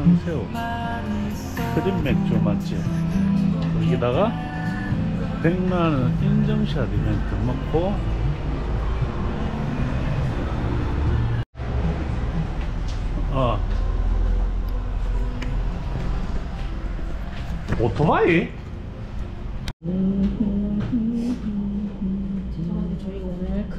화성새우 크림 맥주 맛집. 여기다가 100만원 인증샷 이벤트 먹고 오토바이? 죄송한데 저희가 오늘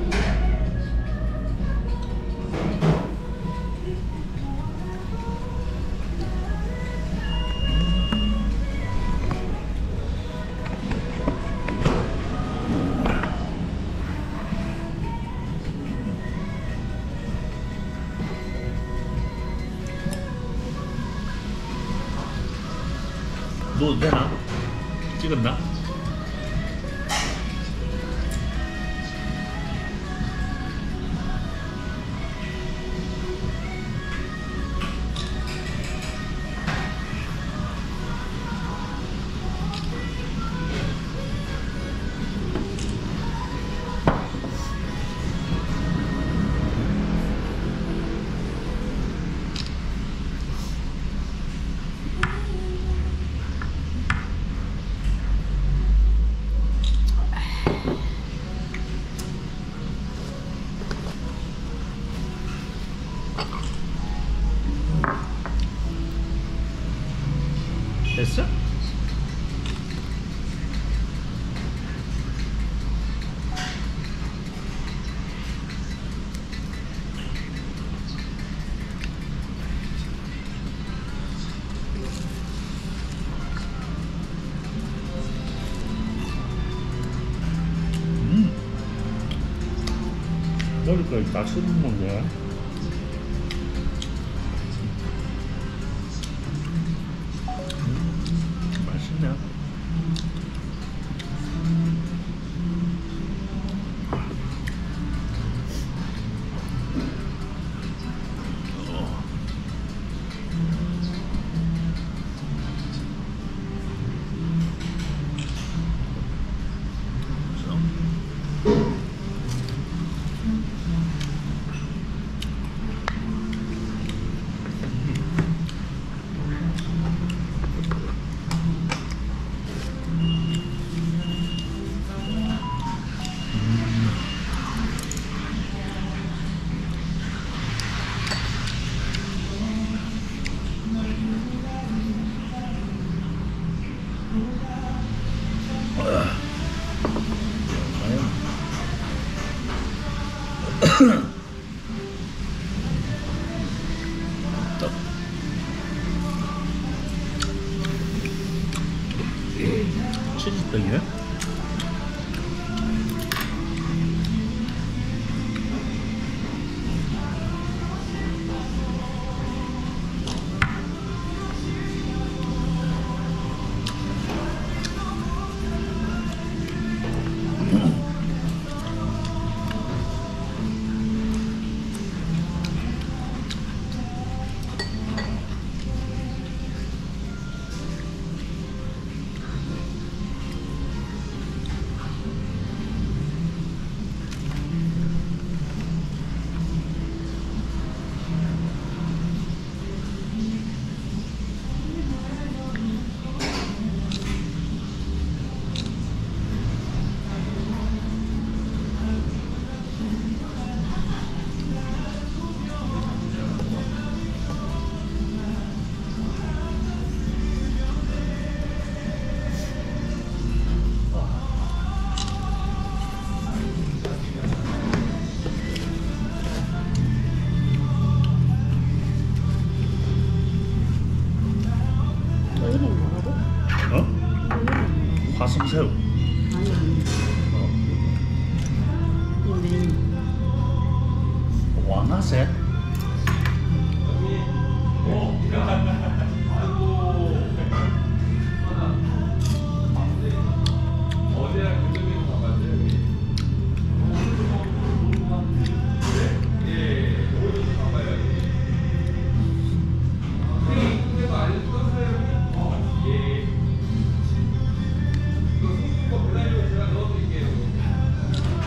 넣어도 되나? 찍었나? 됐어? 머리까지 다 씹는 거야. 맛있네. 치즈떡이야? 화성새우. 왕하새?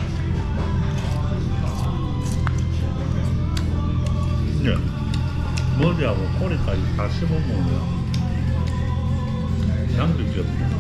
예. 머리하고 꼬리까지 다 씹어먹어요. 양들이 없네.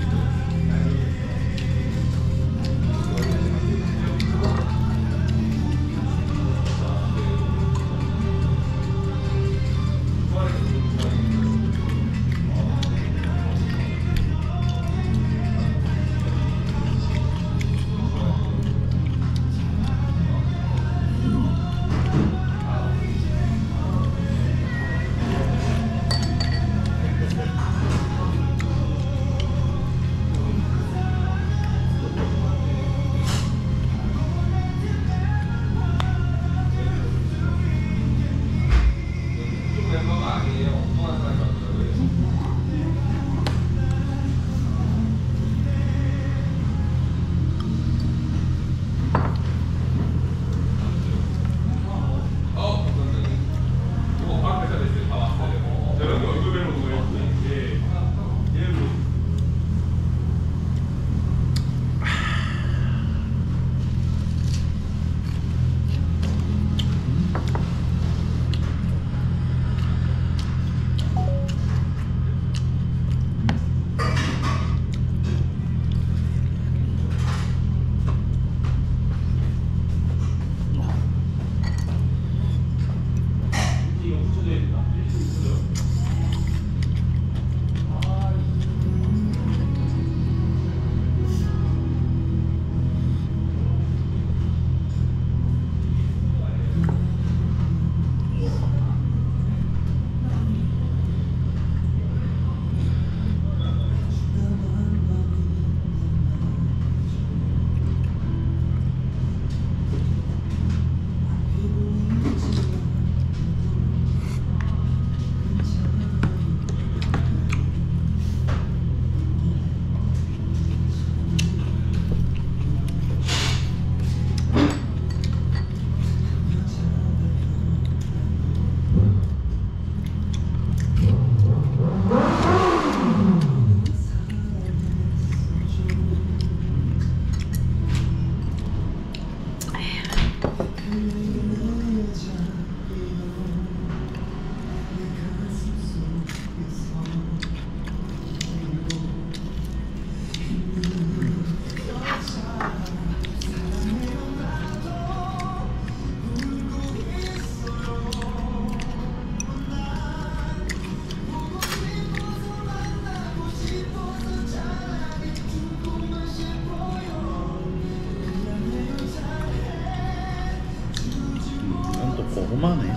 고구마네.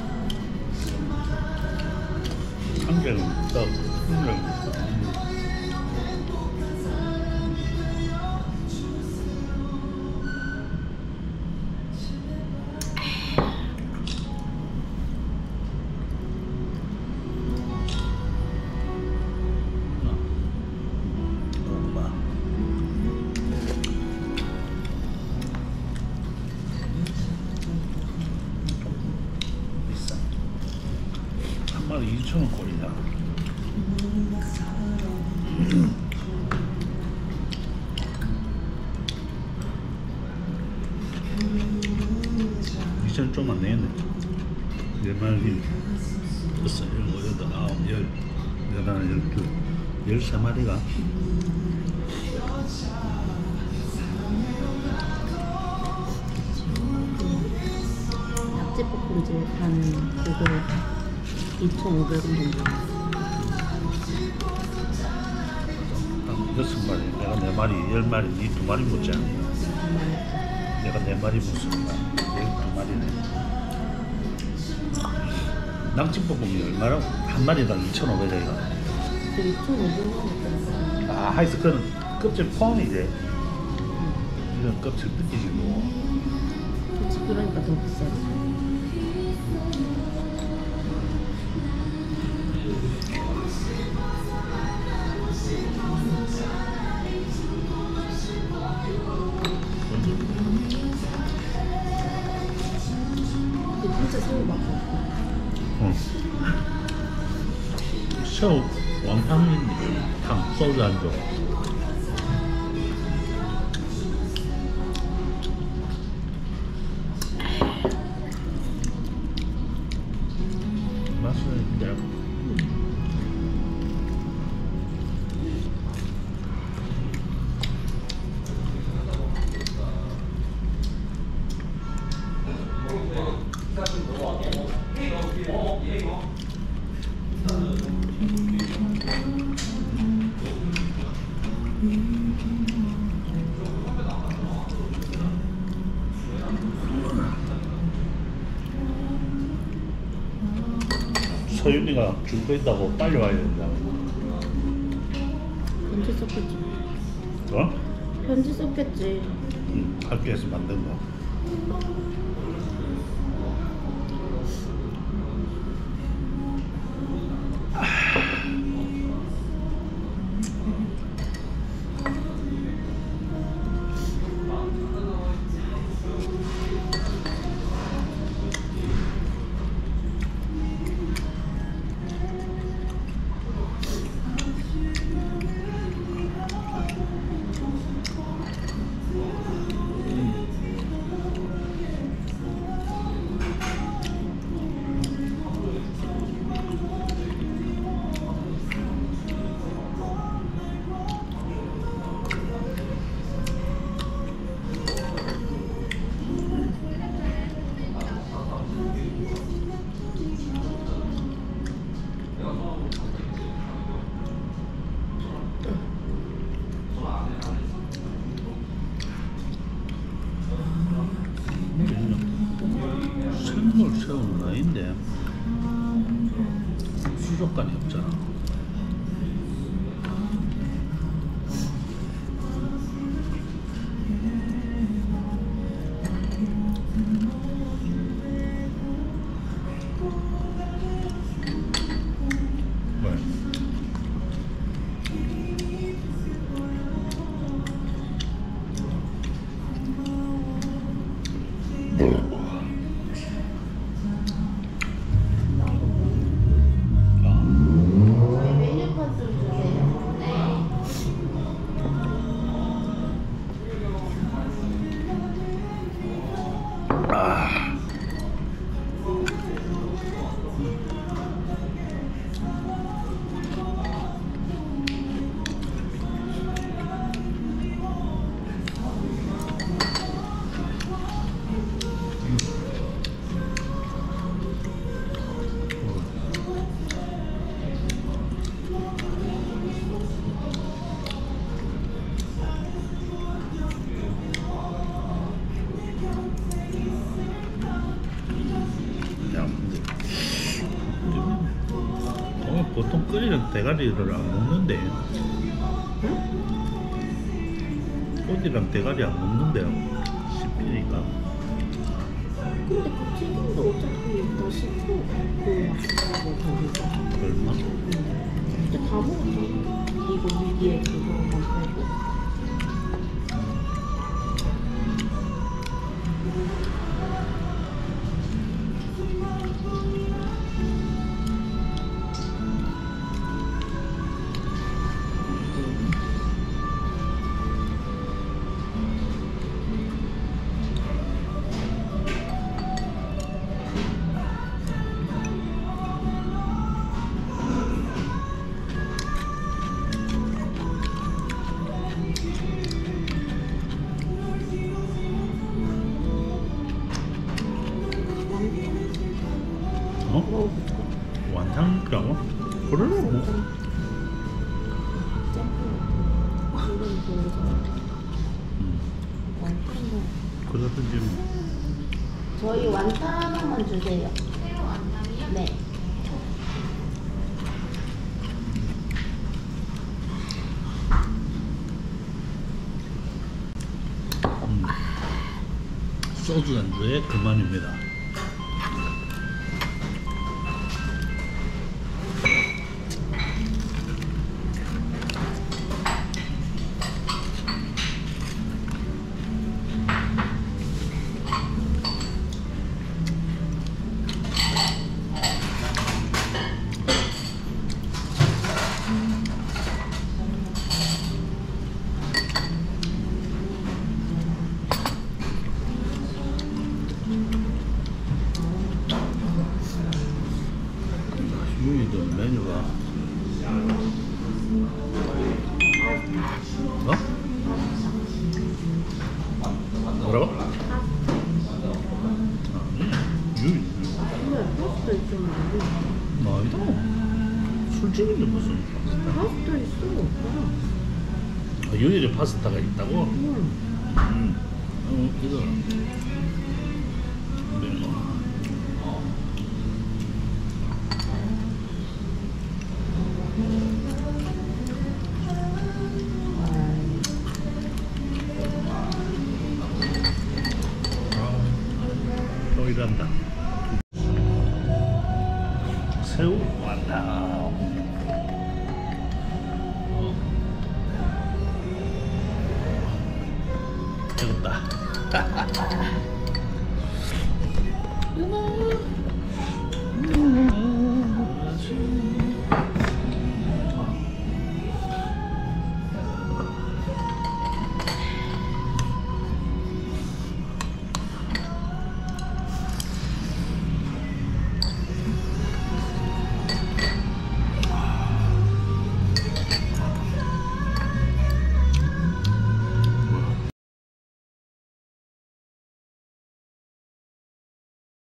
한개는 떡, 한 개는 고구마. 비싸. 한 마리 2,000원 꼴이다. 이천 좀 안 내네. 4마리, 6, 7, 8, 9, 10, 11, 12, 13마리가. 낙지볶음집 하는 그거 2,500원 정도. 한 6마리, 내가 4마리, 10마리, 니 2마리 먹자. 내가 4마리 먹으니까 12마리네. 낙지볶음이 얼마라고? 한 마리당 2,500원이가. 그 2,500원. 아, 하여튼 그건 껍질 포함이지. 이런 껍질 뜯기지고. 그치, 그러니까 더 비싸지. 진짜 새우 맛 없고. 응. 새우 원탕 소주 한 줘. 맛있는데. 서윤이가 줄거 있다고 빨리 와야 된다. 편지 썼겠지. 어? 편지 썼겠지. 응, 학교에서 만든 거. 생물 새우는 아닌데 수족관이 없잖아. 메뉴판 좀 주세요. 보통 끓이는 대가리를 안 먹는데. 꼬지랑 대가리 안 먹는데 씹히니까. 근데 그 튀김도 어차피 다 씹고 그 맛있다고 거기서. 얼마? 근데 다 먹었잖아. 이거 위에 그거만 빼고. 어? 완탕이라고? 그래? 뭐. 그러든지 뭐. 저희 완탕 하나만 주세요. 새우 완탕이요? 네. 소주 안주에 그만입니다. 유이도 메뉴가 어? 뭐라고? 유이 근데 파스타 있었는데. 아니다. 술집인데 무슨 파스타 있어. 아, 유일에 파스타가 있다고? 응. 이거 메뉴. 또 일한다. 새우 왔다. 배고프다.